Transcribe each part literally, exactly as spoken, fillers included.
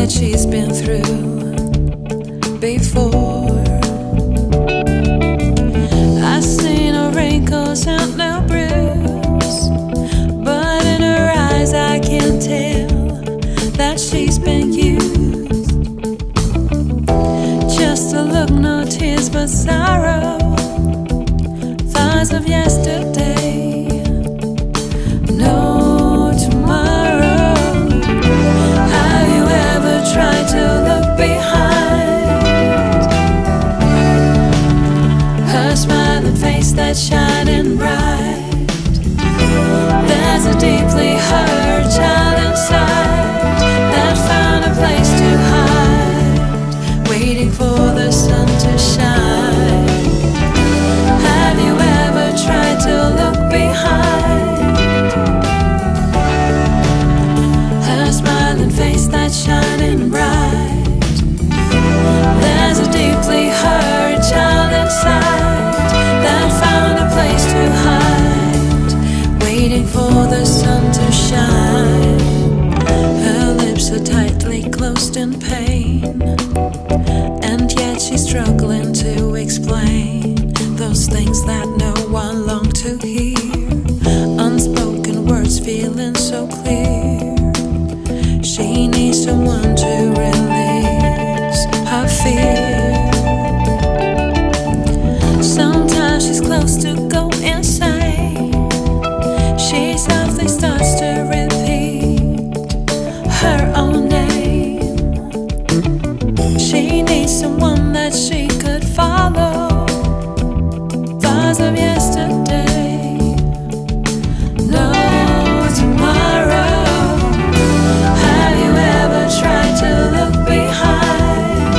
that she's been through before. I've seen her wrinkles and no bruise, but in her eyes I can tell that she's been used. Just a look, no tears but sorrow, thoughts of yesterday, no tomorrow. Have you ever tried to look behind her smiling face that's shining bright? There's a deeply hurt child inside that found a place to hide, waiting for the sun to shine. Have you ever tried to look behind her smiling face that's shining bright? There's a deeply hurt child inside that found a place to hide, waiting for the sun to shine. Her lips are tightly closed in pain, and yet she's struggling to explain those things that no one longed to hear. Unspoken words feeling so clear. She needs someone to release her fear. Sometimes she's close to go insane. She softly starts to repeat her own name. She needs someone that she could follow, thoughts of yesterday, no tomorrow. Have you ever tried to look behind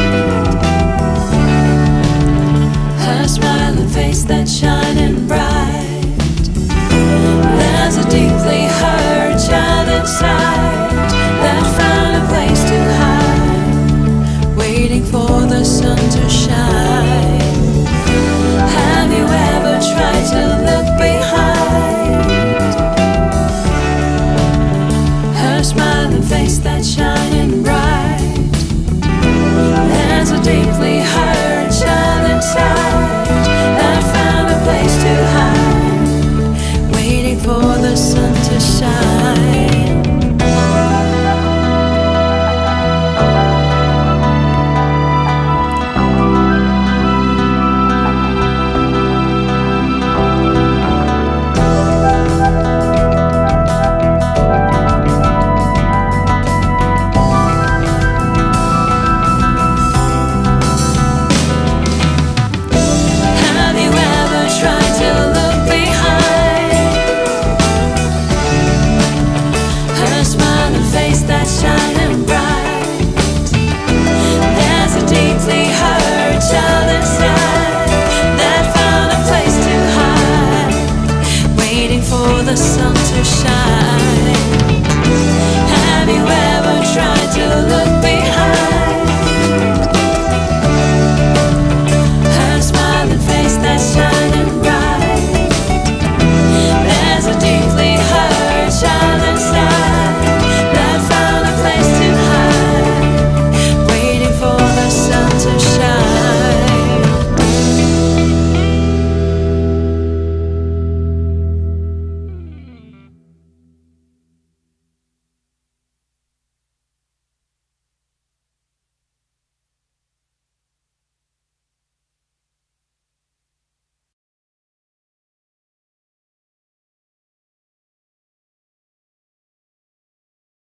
her smiling face that's shining bright? There's a deeply hurt child inside that found a place to hide, waiting for the sun to shine. Have you ever tried to look behind her smiling face that shines?